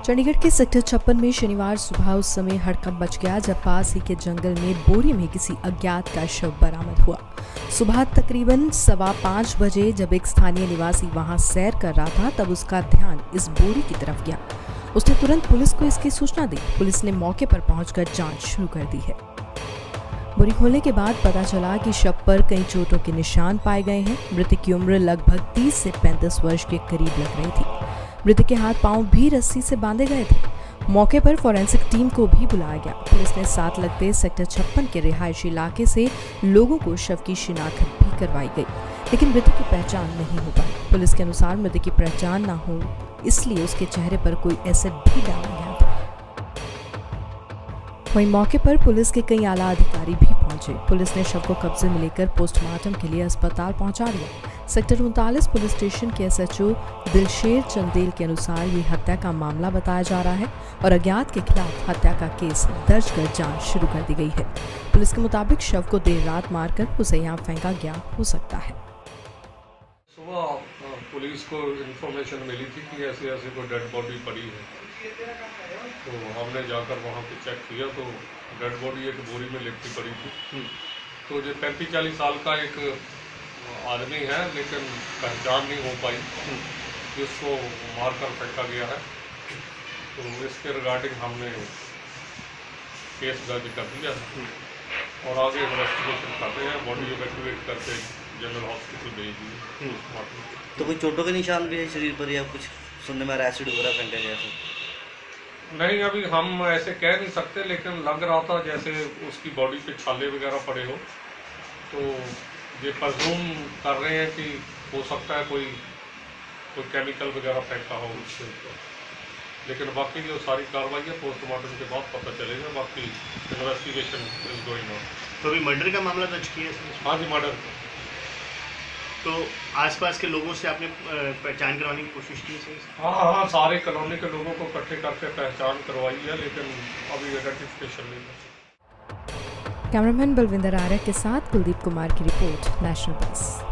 चंडीगढ़ के सेक्टर 56 में शनिवार सुबह उस समय हड़कंप मच गया जब पास ही के जंगल में बोरी में किसी अज्ञात का शव बरामद हुआ। सुबह तकरीबन 5:15 बजे जब एक स्थानीय निवासी वहां सैर कर रहा था तब उसका ध्यान इस बोरी की तरफ गया। उसने तुरंत पुलिस को इसकी सूचना दी। पुलिस ने मौके पर पहुंचकर जांच शुरू कर दी है। बोरी खोलने के बाद पता चला कि शव पर कई चोटों के निशान पाए गए हैं। मृतक की उम्र लगभग 30 से 35 वर्ष के करीब लग रही थी। मृतक के हाथ पांव भी रस्सी से बांधे गए थे। मौके पर फॉरेंसिक टीम को भी बुलाया गया। पुलिस ने साथ लगते सेक्टर 56 के रिहायशी इलाके से लोगों को शव की शिनाख्त भी करवाई गई, लेकिन मृतक की पहचान नहीं हो पाई। पुलिस के अनुसार मृतक की पहचान न हो इसलिए उसके चेहरे पर कोई एसिड भी डाला गया था। वहीं मौके पर पुलिस के कई आला अधिकारी भी पहुंचे। पुलिस ने शव को कब्जे में लेकर पोस्टमार्टम के लिए अस्पताल पहुंचा दिया। सेक्टर 39 पुलिस स्टेशन के SHO दिलशेर चंदेल के अनुसार ये हत्या का मामला बताया जा रहा है और अज्ञात के खिलाफ हत्या का केस दर्ज कर जांच शुरू कर दी गई है। पुलिस के मुताबिक शव को देर रात मारकर उसे यहाँ फेंका गया हो सकता है। सुबह पुलिस को इन्फॉर्मेशन मिली थी कि ऐसे ऐसे कोई डेड बॉडी पड़ी है, तो हमने जाकर वहाँ पे चेक किया तो डेड बॉडी एक बोरी में लिपटी पड़ी थी। तो जो 35-40 साल का एक आदमी है, लेकिन पहचान नहीं हो पाई, जिसको मारकर फेंका गया है। तो इसके रिगार्डिंग हमने केस दर्ज कर दिया और आगे इन्वेस्टिगेशन कर रहे हैं। बॉडी इवैक्यूएट करके जनरल हॉस्पिटल भेज दी। तो कोई चोटों के निशान भी है शरीर पर या कुछ सुनने में एसिड वगैरह फेंका गया था? नहीं, अभी हम ऐसे कह नहीं सकते, लेकिन लग रहा था जैसे उसकी बॉडी पे छाले वगैरह पड़े हो। तो ये प्रज्यूम कर रहे हैं कि हो सकता है कोई केमिकल वगैरह फेंका हो उसके ऊपर, लेकिन बाकी जो सारी कार्रवाई है पोस्टमार्टम के बाद पता चलेगा। बाकी इन्वेस्टिगेशन इज गोइंग ऑन। तो अभी मर्डर का मामला दर्ज किया है? हाँ जी, मर्डर। तो आसपास के लोगों से आपने पहचान करवाने की कोशिश की है? हाँ, सारे कॉलोनी के लोगों को इकट्ठे करके पहचान करवाई है, लेकिन अभी आइडेंटिफिकेशन नहीं है। कैमरामैन बलविंदर आर्य के साथ कुलदीप कुमार की रिपोर्ट, नेशनल प्रेस।